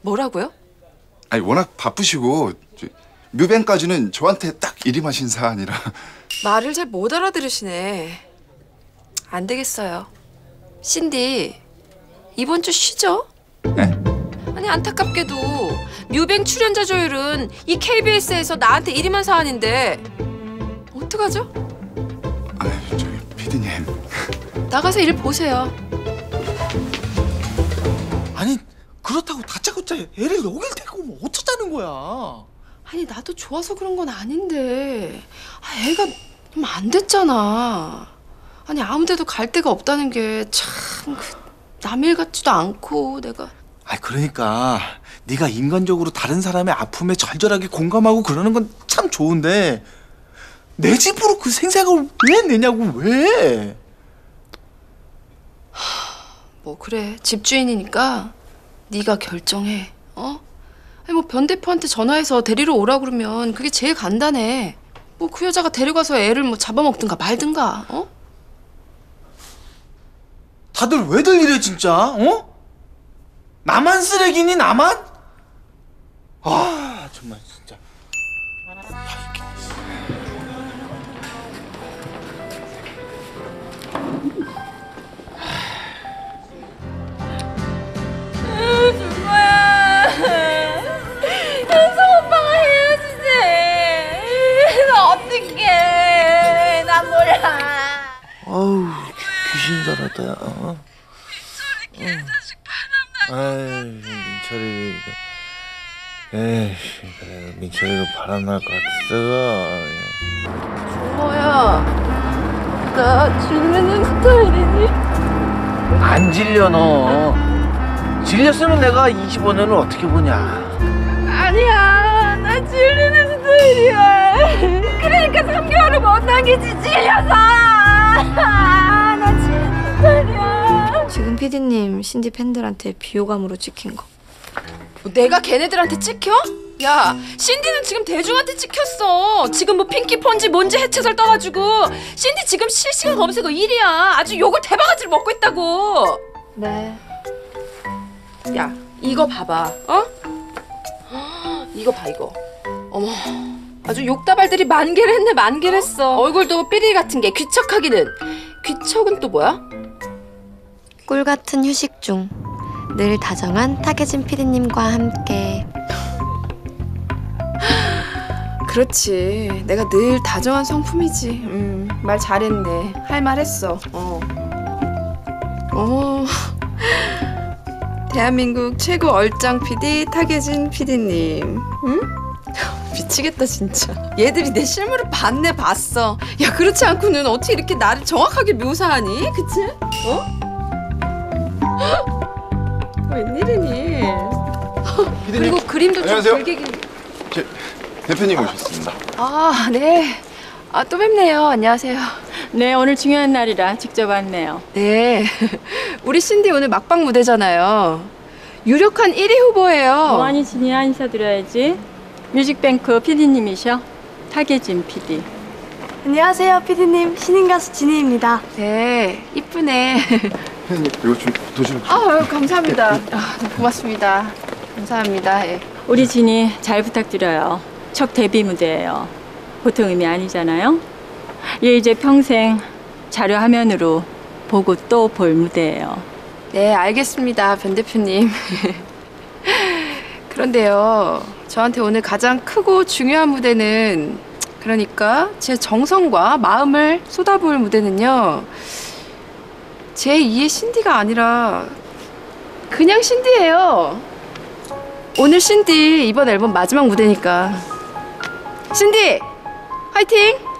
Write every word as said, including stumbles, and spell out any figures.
뭐라고요? 아니 워낙 바쁘시고 뮤뱅까지는 저한테 딱 일임하신 사안이라. 말을 잘 못 알아들으시네. 안 되겠어요. 신디, 이번 주 쉬죠? 네? 아니 안타깝게도 뮤뱅 출연자 조율은 이 케이비에스에서 나한테 일임한 사안인데 어떡하죠? 아유 저기 피디님. 나가서 일 보세요. 아니 그렇다고 다짜고짜 애를 여길 데리고 오면 어쩌자는 거야? 아니 나도 좋아서 그런 건 아닌데 아, 애가 좀 안 됐잖아. 아니 아무데도 갈 데가 없다는 게 참 남일 같지도 않고 내가. 아 그러니까 네가 인간적으로 다른 사람의 아픔에 절절하게 공감하고 그러는 건 참 좋은데 내 집으로 그 생생을 왜 내냐고 왜? 뭐 그래 집주인이니까 네가 결정해. 어? 아니 뭐 변 대표한테 전화해서 데리러 오라 그러면 그게 제일 간단해. 뭐 그 여자가 데려가서 애를 뭐 잡아먹든가 말든가. 어? 다들 왜들 이래 진짜? 어? 나만 쓰레기니 나만? 아 정말 진짜. 준모야, 현성 오빠가 헤어지지. 나 어떡해. 나 몰라. 아우 귀신 줄 알았다. 야. 어? 민철이 개자식 바람나. 아이 민철이 에이 그래 민철이가 바람날 것 같았어. 준모야, 나 질리는 스타일이니? 안 질려 너. 질렸으면 내가 이십오 년을 어떻게 보냐. 아니야, 나 질리는 스타일이야. 그러니까 삼 개월을 못 남기지, 질려서. 나 질리는 스타일이야. 지금 피디님 신디 팬들한테 비호감으로 찍힌 거. 뭐 내가 걔네들한테 찍혀? 야, 신디는 지금 대중한테 찍혔어. 지금 뭐 핑키 폰지 뭔지 해체설 떠가지고 신디 지금 실시간 검색어 일 위야. 아주 욕을 대바가지를 먹고 있다고. 네. 야, 이거 봐봐. 어? 이거 봐 이거. 어머, 아주 욕다발들이 만 개를 했네. 만 개를 했어. 얼굴도 삐리 같은 게. 귀척하기는. 귀척은 또 뭐야? 꿀 같은 휴식 중 늘 다정한 타겟진 피디님과 함께. 그렇지. 내가 늘 다정한 성품이지. 음, 말 잘했네. 할 말 했어. 어. 어. 대한민국 최고 얼짱 피디 타겟진 피디님. 응? 미치겠다 진짜. 얘들이 내 실물을 봤네 봤어. 야 그렇지 않고는 어떻게 이렇게 나를 정확하게 묘사하니? 그치? 어? 웬일이니? 그리고 그림도 좀 안녕하세요. 별개긴. 제 대표님 오셨습니다. 아 네. 아 또 뵙네요. 안녕하세요. 네, 오늘 중요한 날이라 직접 왔네요. 네. 우리 신디 오늘 막방 무대잖아요. 유력한 일 위 후보예요. 뭐하니 진이야 인사드려야지. 뮤직뱅크 피디님이셔. 타겟진 피디. 안녕하세요 피디님, 신인 가수 진희입니다. 네, 이쁘네. 피디님 이거 좀 도시락 좀. 아, 감사합니다. 아, 고맙습니다. 감사합니다. 예. 우리 진이 잘 부탁드려요. 첫 데뷔 무대예요. 보통 의미 아니잖아요. 얘 이제 평생 자료 화면으로 보고 또 볼 무대예요. 네, 알겠습니다, 변 대표님. 그런데요, 저한테 오늘 가장 크고 중요한 무대는, 그러니까 제 정성과 마음을 쏟아부을 무대는요, 제이의 신디가 아니라 그냥 신디예요. 오늘 신디 이번 앨범 마지막 무대니까. 신디, 화이팅!